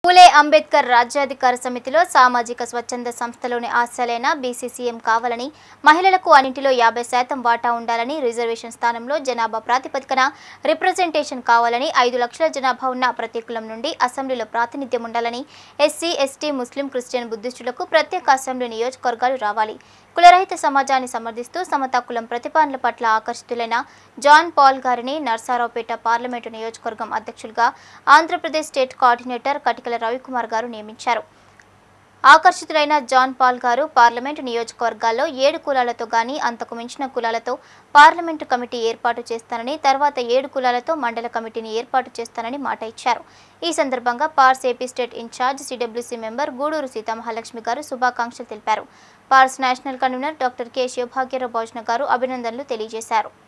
పూలే అంబేద్కర్ రాజ్యాధికార సమితిలో సామాజిక స్వచ్ఛంద సంస్థలోని ఆశలైన బీసీసీఎం కావాలని, మహిళలకు అన్నింటిలో 50% వాటా ఉండాలని, రిజర్వేషన్ స్థానంలో జనాభా ప్రాతిపదికన రిప్రజెంటేషన్ కావాలని, 5 లక్షల జనాభా ఉన్న ప్రతి కులం నుండి అసెంబ్లీలో ప్రాతినిధ్యం ఉండాలని, ఎస్సీ, ఎస్టీ, ముస్లిం, క్రిస్టియన్, బుద్ధిస్టులకు ప్రత్యేక అసెంబ్లీ నియోజకవర్గాలు రావాలి. కులరహిత సమాజాన్ని సమర్థిస్తూ సమతా కులం ప్రతిపాదనల పట్ల ఆకర్షితులైన జాన్ పాల్ గారిని నర్సారావుపేట పార్లమెంటు నియోజకవర్గం అధ్యక్షులుగా ఆంధ్రప్రదేశ్ స్టేట్ కోఆర్డినేటర్ కటికల రవికుమార్ గారు నియమించారు. ఆకర్షితులైన జాన్ పాల్ గారు పార్లమెంటు నియోజకవర్గాల్లో 7 కులాలతో గాని అంతకు మించిన కులాలతో పార్లమెంటు కమిటీ ఏర్పాటు చేస్తానని, తర్వాత 7 కులాలతో మండల కమిటీని ఏర్పాటు చేస్తానని మాట ఇచ్చారు. ఈ సందర్భంగా పార్స్ AP state in-charge CWC member Guduru Seethamahalakshmi గారు శుభాకాంక్షలు తెలిపారు. పార్స్ national convener doctor K Sivabhagyarao భోజన గారు అభినందనలు తెలియజేశారు.